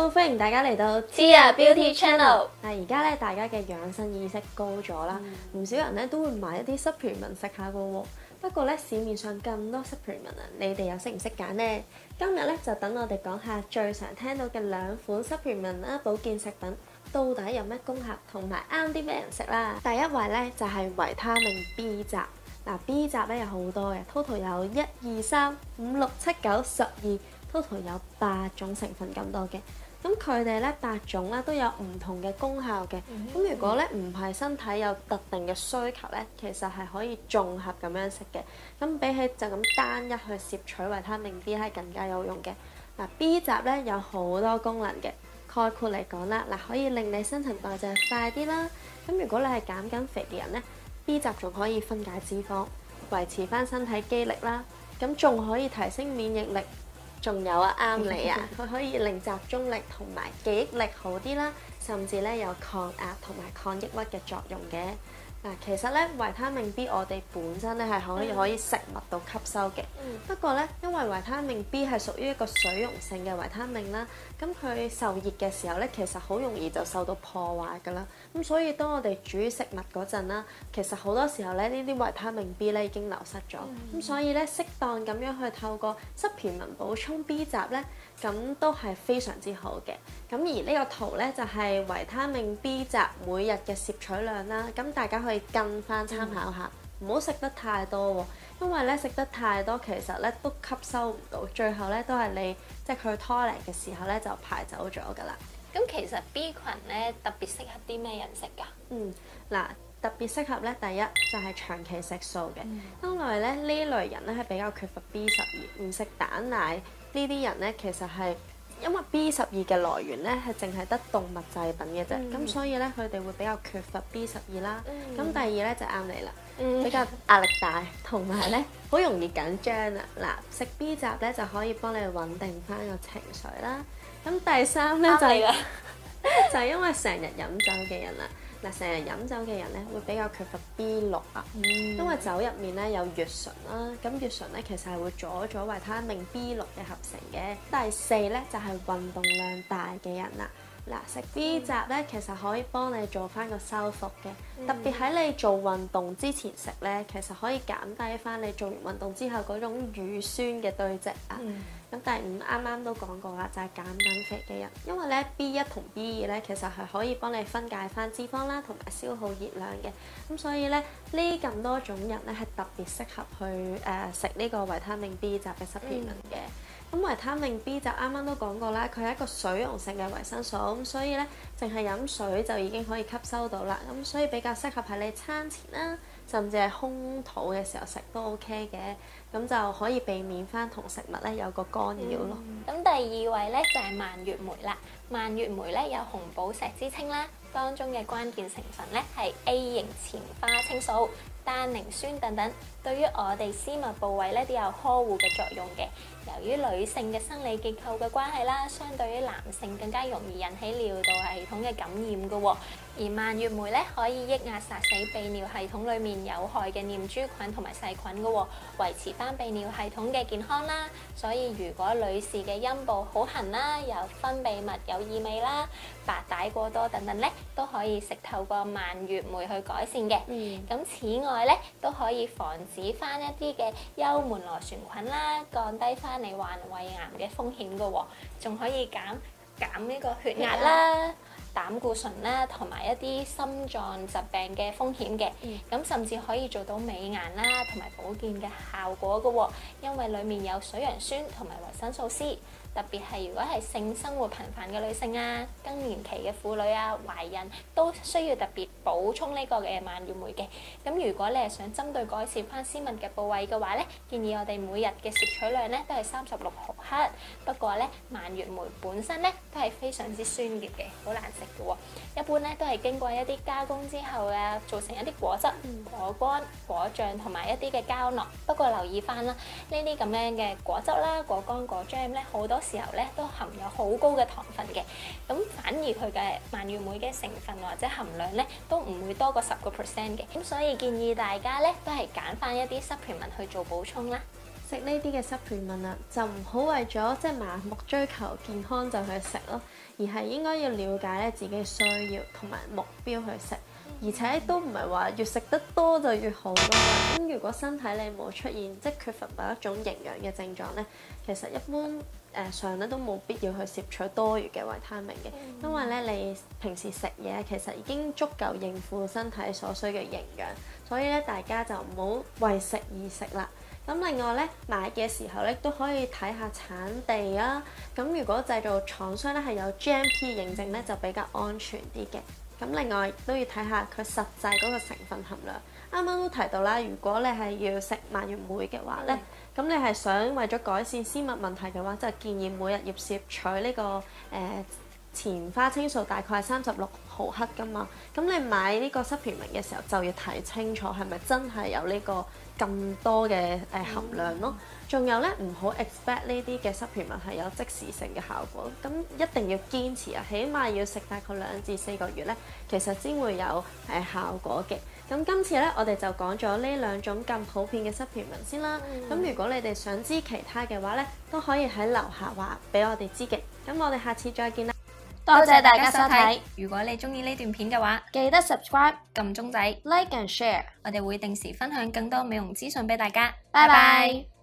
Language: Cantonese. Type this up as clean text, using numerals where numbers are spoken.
歡迎大家嚟到 Tia Beauty Channel。 而家咧，大家嘅養生意識高咗啦，唔少人咧都會買一啲 supplement 食下嘅喎。不過咧，市面上咁多 supplement 啊，你哋又識唔識揀呢？今日咧就等我哋講下最常聽到嘅兩款 supplement 啦，保健食品到底有咩功效，同埋啱啲咩人食啦。第一位咧就係維他命 B 集。B 集咧有好多嘅 ，total 有1、2、3、5、6、7、9、12，total 有8種成分咁多嘅。咁佢哋咧8種咧都有唔同嘅功效嘅。咁如果咧唔係身體有特定嘅需求咧，其實係可以綜合咁樣食嘅。咁比起就咁單一去攝取維他命 B 係更加有用嘅。B 集咧有好多功能嘅，概括嚟講啦，可以令你新陳代謝快啲啦。咁如果你係減緊肥嘅人咧，B 集仲可以分解脂肪，維持翻身體肌力啦，咁仲可以提升免疫力，仲有啱你啊，佢可以令集中力同埋記憶力好啲啦，甚至咧有抗壓同埋抗抑鬱嘅作用嘅。其實咧維他命 B 我哋本身咧係可以食物度吸收嘅，不過咧因為維他命 B 係屬於一個水溶性嘅維他命啦，咁佢受熱嘅時候咧，其實好容易就受到破壞㗎啦。咁所以當我哋煮食物嗰陣啦，其實好多時候咧呢啲維他命 B 咧已經流失咗，咁所以咧適當咁樣去透過supplement補充 B 集咧，咁都係非常之好嘅。咁而呢個圖咧就係維他命 B 集每日嘅攝取量啦，咁大家可以跟翻參考下，唔好食得太多喎，因為咧食得太多其實咧都吸收唔到，最後咧都係你即係佢 toilet 嘅時候咧就排走咗㗎啦。 咁其實 B 群咧特別適合啲咩人食㗎？ 特別適合咧，第一就係長期食素嘅，因為咧呢類人咧係比較缺乏 B12，唔食蛋奶呢啲人咧其實係因為 B12嘅來源咧係淨係得動物製品嘅啫，咁所以咧佢哋會比較缺乏 B12啦。咁第二咧就啱你啦，比較壓力大，同埋咧好容易緊張啊！食 B 集咧就可以幫你穩定翻個情緒啦。咁第三咧就係因為成日飲酒嘅人啦。成日飲酒嘅人咧會比較缺乏 B6啊，因為酒入面咧有乙醇啦，咁乙醇咧其實係會阻咗維他命 B6嘅合成嘅。第四咧就係運動量大嘅人啦。食 B 集咧其實可以幫你做翻個修復嘅，特別喺你做運動之前食咧，其實可以減低翻你做完運動之後嗰種乳酸嘅堆積啊。咁第五啱啱都講過啦，就係減緊肥嘅人，因為咧 B1 同 B2咧其實係可以幫你分解翻脂肪啦，同埋消耗熱量嘅。咁所以咧呢咁多種人咧係特別適合去食呢個維他命 B 集嘅 supplement 嘅。咁維他命 B 集啱啱都講過啦，佢係一個水溶性嘅維生素，咁所以咧淨係飲水就已經可以吸收到啦。咁所以比較適合喺你餐前啦，甚至係空肚嘅時候食都 OK 嘅。咁就可以避免翻同食物咧有個干擾咯。 咁第二位咧就係蔓越莓啦。蔓越莓咧有紅寶石之稱啦，當中嘅關鍵成分咧係 A 型前花青素、單寧酸等等，對於我哋私密部位咧都有呵護嘅作用嘅。由於女性嘅生理結構嘅關係啦，相對於男性更加容易引起尿道系統嘅感染嘅喎。而蔓越莓咧可以抑壓殺死泌尿系統裡面有害嘅念珠菌同埋細菌嘅喎，維持翻泌尿系統嘅健康啦。所以如果女士嘅陰部好痕啦，有分泌物有異味啦、白帶過多等等咧，都可以食透過蔓越莓去改善嘅。咁此外咧都可以防止翻一啲嘅幽門螺旋菌啦，降低翻你患胃癌嘅風險嘅喎，仲可以減呢個血壓啦、膽固醇啦，同埋一啲心臟疾病嘅風險嘅。咁甚至可以做到美顏啦，同埋保健嘅效果嘅喎，因為裡面有水楊酸同埋維生素 C。特別係如果係性生活頻繁嘅女性啊、更年期嘅婦女啊、懷孕都需要特別補充呢個嘅蔓越莓嘅。咁如果你係想針對改善翻私密嘅部位嘅話咧，建議我哋每日嘅攝取量咧都係36毫克。不過咧，蔓越莓本身咧都係非常之酸嘅，好難食嘅喎。一般咧都係經過一啲加工之後啊，做成一啲果汁、果乾、果醬同埋一啲嘅膠囊。不過留意翻啦，呢啲咁樣嘅果汁啦、果乾、果醬咧，好多時候咧都含有好高嘅糖分嘅，咁反而佢嘅蔓越莓嘅成分或者含量咧都唔會多過10%嘅，咁所以建議大家咧都係揀翻一啲 supplement 去做補充啦。 食呢啲嘅 supplement 啊，就唔好為咗即係盲目追求健康就去食咯，而係應該要了解咧自己嘅需要同埋目標去食，而且都唔係話越食得多就越好咯。咁如果身體你冇出現即係缺乏某一種營養嘅症狀咧，其實一般上咧都冇必要去攝取多餘嘅維他命嘅，因為咧你平時食嘢其實已經足夠應付身體所需嘅營養，所以咧大家就唔好為食而食啦。咁另外咧買嘅時候咧都可以睇下產地啊，咁如果製造廠商咧係有 GMP 認證咧就比較安全啲嘅。咁另外都要睇下佢實際嗰個成分含量。啱啱都提到啦，如果你係要食蔓越莓嘅話咧，咁你係想為咗改善絲襪問題嘅話，就建議每日要攝取呢個前花青素大概係36毫克㗎嘛。咁你買呢個 supplement 嘅時候就要睇清楚係咪真係有呢個咁多嘅含量咯。仲有咧唔好 expect 呢啲嘅 supplement 係有即時性嘅效果，咁一定要堅持啊，起碼要食大概2至4個月咧，其實先會有效果嘅。咁今次咧我哋就講咗呢2種咁普遍嘅 supplement 先啦。咁如果你哋想知其他嘅話咧，都可以喺樓下話俾我哋知嘅。咁我哋下次再見啦。 多謝大家收睇。如果你中意呢段片嘅話， 記得 subscribe、 撳鐘仔、 like and share。 我哋會定時分享更多美容資訊俾大家。 拜拜。